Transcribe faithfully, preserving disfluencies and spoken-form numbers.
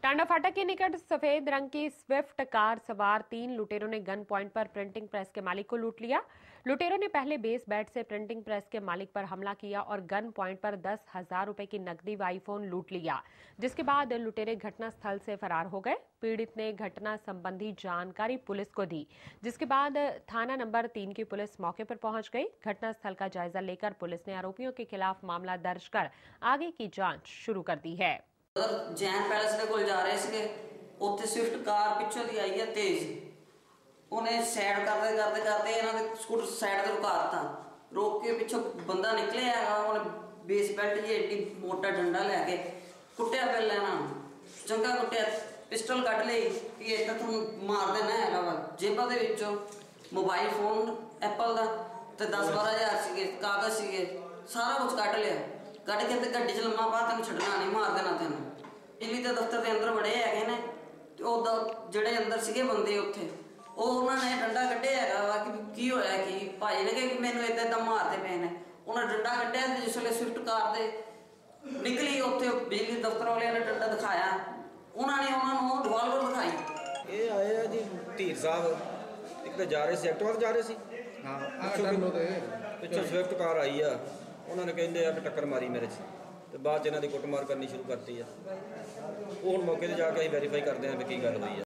टांडा फाटक के निकट सफेद रंग की स्विफ्ट कार सवार तीन लुटेरों ने गन पॉइंट पर प्रिंटिंग प्रेस के मालिक को लूट लिया। लुटेरों ने पहले बेस बैट से प्रिंटिंग प्रेस के मालिक पर हमला किया और गन पॉइंट पर दस हजार रुपए की नकदी व आईफोन लूट लिया, जिसके बाद लुटेरे घटनास्थल से फरार हो गए। पीड़ित ने घटना संबंधी जानकारी पुलिस को दी, जिसके बाद थाना नंबर तीन की पुलिस मौके पर पहुंच गई। घटनास्थल का जायजा लेकर पुलिस ने आरोपियों के खिलाफ मामला दर्ज कर आगे की जांच शुरू कर दी है। जैन पैलेस के कोल जा रहे थे, उत्थे स्विफ्ट कार पिछों दी आई है तेज। उन्हें साइड करते करते करते इन्होंने स्कूटर साइड ते रुकाता, रोक के पिछों बंदा निकले है, उन्हें बेस बेल्ट जी एडी मोटा डंडा लैके कुटिया पहले ना चंगा कुटिया, पिस्टल कट ली कि इतना तुम मार देना है। जेबा दे विचों मोबाइल फोन एप्पल का ते दस बारह हजार सीगे, कागज सीगे, सारा कुछ कट लिया। कट के ते गड्डी च लम्मा पा, तेन छड्डना नहीं, मार देना तेन। बिजली के दफ्तर के अंदर बड़े है ने, ਜਿਹੜੇ अंदर सीगे बंदे उत्थे उन्होंने डंडा कढ़िया है कि की होया कि भाई ने कहा कि मैनू इदा इदा मारते पे ने। उन्हें डंडा कढ़िया तो जिसले स्विफ्ट कार दे निकली उत्थे बिजली दफ्तर वाले ने डंडा दिखाया, उन्होंने उन्होंने रिवाल्वर दिखाई। ये आए है जी धीर साहब, एक तो जा रहे सी एक्टिवा जा रहे सी, हाँ पिछों स्विफ्ट कार आई आ, उन्होंने कहते आ टक्कर मारी मेरे से, तो बाद इन्हों की कुटमार करनी शुरू करती है। वो हम मौके पर जाके वैरीफाई करते हैं भी की गल हुई है।